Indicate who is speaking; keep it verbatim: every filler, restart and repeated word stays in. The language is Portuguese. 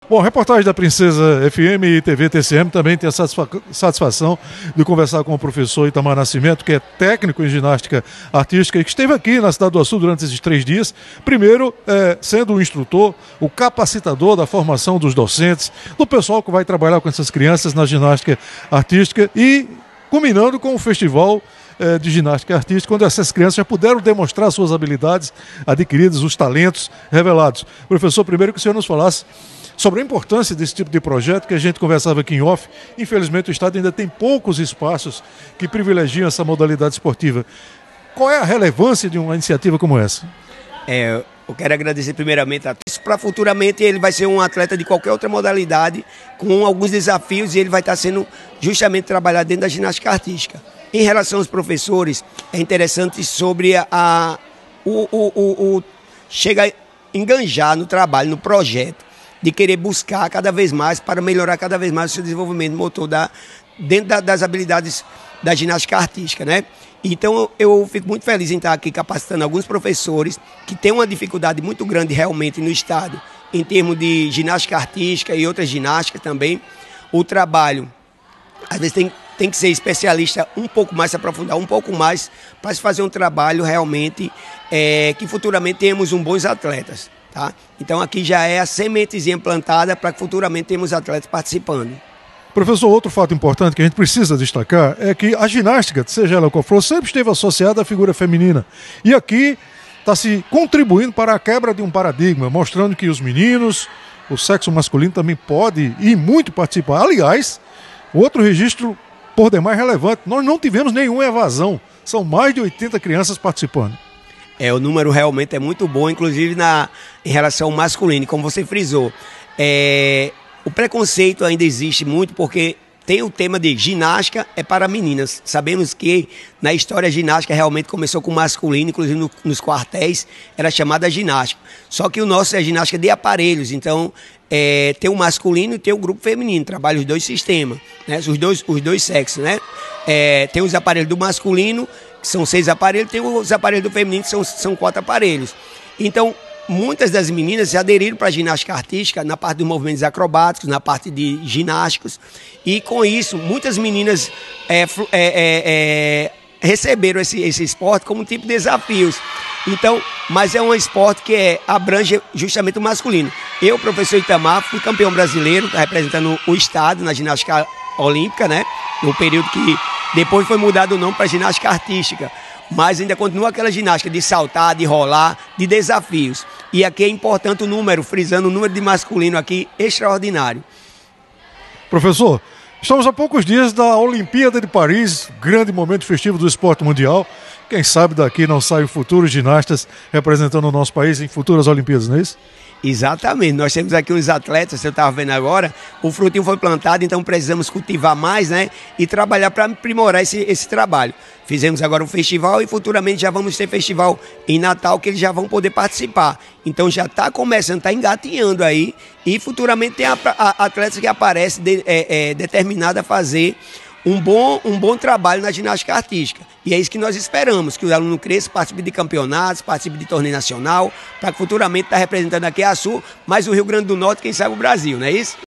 Speaker 1: Bom, a reportagem da Princesa F M e T V T C M também tem a satisfa satisfação de conversar com o professor Itamar Nascimento, que é técnico em ginástica artística e que esteve aqui na Cidade do Açu durante esses três dias. Primeiro, é, sendo o instrutor, o capacitador da formação dos docentes, do pessoal que vai trabalhar com essas crianças na ginástica artística e culminando com o festival é, de ginástica artística, onde essas crianças já puderam demonstrar suas habilidades adquiridas, os talentos revelados. Professor, primeiro que o senhor nos falasse sobre a importância desse tipo de projeto que a gente conversava aqui em off. Infelizmente o Estado ainda tem poucos espaços que privilegiam essa modalidade esportiva. Qual é a relevância de uma iniciativa como essa?
Speaker 2: É, eu quero agradecer primeiramente a todos. Para futuramente ele vai ser um atleta de qualquer outra modalidade, com alguns desafios, e ele vai estar sendo justamente trabalhado dentro da ginástica artística. Em relação aos professores, é interessante sobre a, a o, o, o, o chega a enganjar no trabalho, no projeto, de querer buscar cada vez mais para melhorar cada vez mais o seu desenvolvimento motor da, dentro da, das habilidades da ginástica artística, né? Então eu fico muito feliz em estar aqui capacitando alguns professores que têm uma dificuldade muito grande realmente no estado, em termos de ginástica artística e outras ginásticas também. O trabalho, às vezes tem, tem que ser especialista um pouco mais, se aprofundar um pouco mais, para se fazer um trabalho realmente é, que futuramente tenhamos um bons atletas. Tá? Então aqui já é a sementezinha plantada para que futuramente tenhamos atletas participando.
Speaker 1: Professor, outro fato importante que a gente precisa destacar é que a ginástica, seja ela qual for, sempre esteve associada à figura feminina. E aqui está se contribuindo para a quebra de um paradigma, mostrando que os meninos, o sexo masculino também pode e muito participar. Aliás, outro registro por demais relevante, nós não tivemos nenhuma evasão, são mais de oitenta crianças participando.
Speaker 2: É, o número realmente é muito bom, inclusive na, em relação ao masculino, como você frisou. É, o preconceito ainda existe muito porque tem o tema de ginástica é para meninas. Sabemos que na história a ginástica realmente começou com o masculino, inclusive no, nos quartéis era chamada ginástica. Só que o nosso é ginástica de aparelhos, então é, tem o masculino e tem o grupo feminino, trabalha os dois sistemas, né? os, dois, os dois sexos. Né? É, tem os aparelhos do masculino, que são seis aparelhos, tem os aparelhos do feminino, que são, são quatro aparelhos. Então, muitas das meninas se aderiram para a ginástica artística na parte dos movimentos acrobáticos, na parte de ginásticos, e com isso, muitas meninas é, é, é, é, receberam esse, esse esporte como um tipo de desafios. Então, mas é um esporte que é, abrange justamente o masculino. Eu, professor Itamar, fui campeão brasileiro, representando o estado na ginástica olímpica, né? No período que depois foi mudado o nome para ginástica artística. Mas ainda continua aquela ginástica de saltar, de rolar, de desafios. E aqui é importante o número, frisando o número de masculino aqui, extraordinário.
Speaker 1: Professor, estamos a poucos dias da Olimpíada de Paris, grande momento festivo do esporte mundial. Quem sabe daqui não saem futuros ginastas representando o nosso país em futuras Olimpíadas, não é isso?
Speaker 2: Exatamente, nós temos aqui uns atletas, você estava vendo agora, o frutinho foi plantado, então precisamos cultivar mais, né? E trabalhar para aprimorar esse, esse trabalho. Fizemos agora um festival e futuramente já vamos ter festival em Natal que eles já vão poder participar. Então já está começando, está engatinhando aí e futuramente tem a, a, atletas que aparecem de, é, é, determinados a fazer um bom, um bom trabalho na ginástica artística. E é isso que nós esperamos, que o aluno cresça, participe de campeonatos, participe de torneio nacional, para que futuramente está representando aqui a Sul, mas o Rio Grande do Norte, quem sabe o Brasil, não é isso?